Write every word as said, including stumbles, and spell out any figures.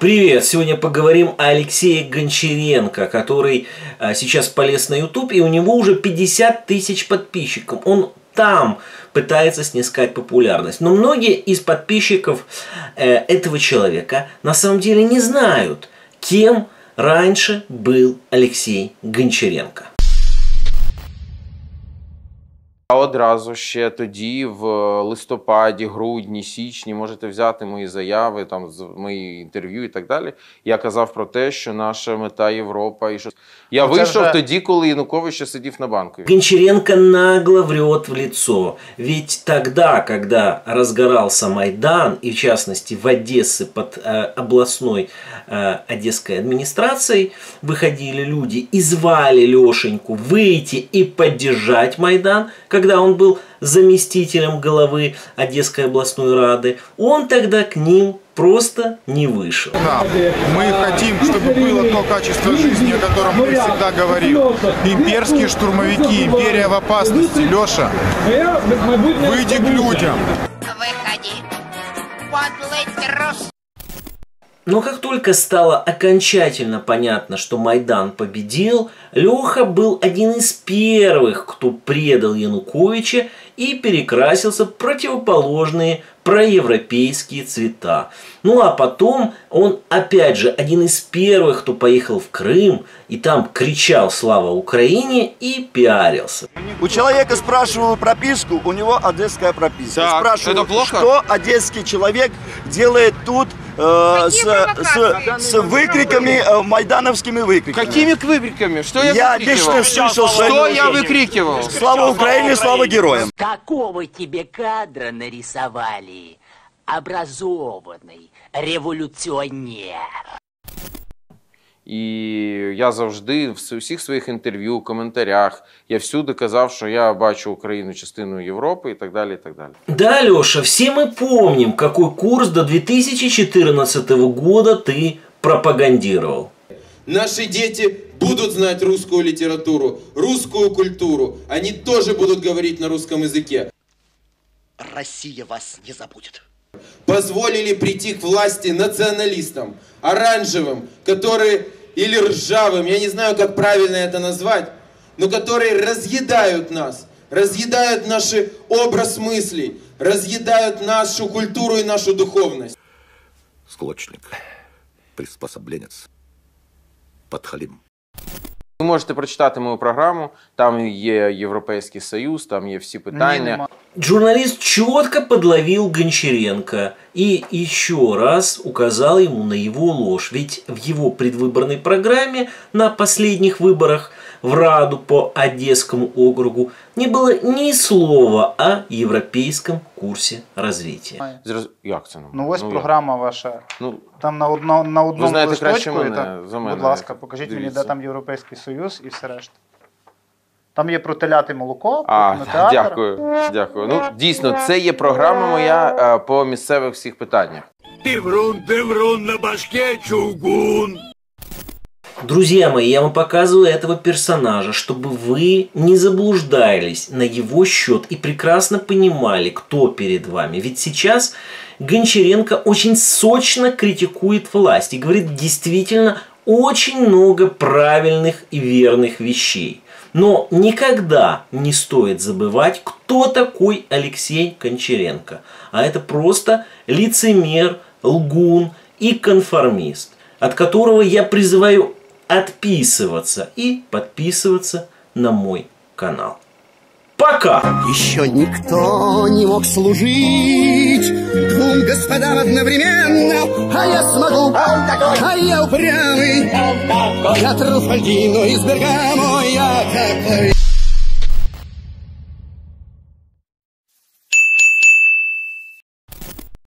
Привет! Сегодня поговорим о Алексее Гончаренко, который а, сейчас полез на YouTube, и у него уже пятьдесят тысяч подписчиков. Он там пытается снискать популярность. Но многие из подписчиков э, этого человека на самом деле не знают, кем раньше был Алексей Гончаренко. А одразу ще тоді, в листопаді, грудні, січні, можете взяти мої заяви, там, мої інтерв'ю і так далі. Я казав про те, що наша мета Європа. І що... Я Но вийшов же... тоді, коли Янукович ще сидів на банку. Гончаренко нагло врет в лицо. Ведь тогда, когда разгорался Майдан, и в частности в Одессе под э, областной э, одесской администрацией, выходили люди и звали Лешеньку выйти и поддержать Майдан, когда он был заместителем главы Одесской областной рады, он тогда к ним просто не вышел. Да, мы хотим, чтобы было то качество жизни, о котором мы всегда говорим. Имперские штурмовики, империя в опасности. Леша, выйди к людям. Выходи, подлый трус. Но как только стало окончательно понятно, что Майдан победил, Леха был один из первых, кто предал Януковича и перекрасился в противоположные проевропейские цвета. Ну а потом он опять же один из первых, кто поехал в Крым и там кричал «Слава Украине» и пиарился. У человека спрашивал прописку, у него одесская прописка. Так, спрашивал, это плохо? Что одесский человек делает тут э, с, с, с выкриками, э, майдановскими выкриками. Какими выкриками? Что я, я выкрикивал? лично слышал, что я выкрикивал? Слава Украине, слава героям. Какого тебе кадра нарисовали? Образованный революціонер. І я завжди в усіх своїх інтерв'ю, коментарях, я всюди казав, що я бачу Україну частиною Європи і так далі, і так далі. Да, Леша, все мы помним, какой курс до две тысячи четырнадцатого года ты пропагандировал. Наши дети будут знать русскую литературу, русскую культуру. Они тоже будут говорить на русском языке. Россия вас не забудет. Позволили прийти к власти националистам, оранжевым, которые, или ржавым, я не знаю, как правильно это назвать, но которые разъедают нас, разъедают наш образ мыслей, разъедают нашу культуру и нашу духовность. Склочник, приспособленец, подхалим. Ви можете прочитати мою програму, там є Європейський Союз, там є всі питання. Журналист четко подловил Гончаренко и еще раз указал ему на его ложь. Ведь в его предвыборной программе на последних выборах в Раду по Одесскому округу не было ни слова о европейском курсе развития. Як це? Ну ось ну, програма ваша. Ну, там на, одно, на одному знаєте, листочку, мене, так, за мене, будь ласка, покажіть дивіться. мені, де там Європейський Союз і все решта. Там є про теляти молоко, про а, кінотеатр. Дякую, дякую. Ну, дійсно, це є програма моя по місцевих всіх питаннях. Ти врун, ти врун, на башке чугун. Друзья мои, я вам показываю этого персонажа, чтобы вы не заблуждались на его счет и прекрасно понимали, кто перед вами. Ведь сейчас Гончаренко очень сочно критикует власть и говорит действительно очень много правильных и верных вещей. Но никогда не стоит забывать, кто такой Алексей Гончаренко. А это просто лицемер, лгун и конформист, от которого я призываю отписываться и подписываться на мой канал. Пока! Еще никто не мог служить двум господам одновременно, а я смогу, а я упрямый, я Труфальдино из Бергамо, я такой.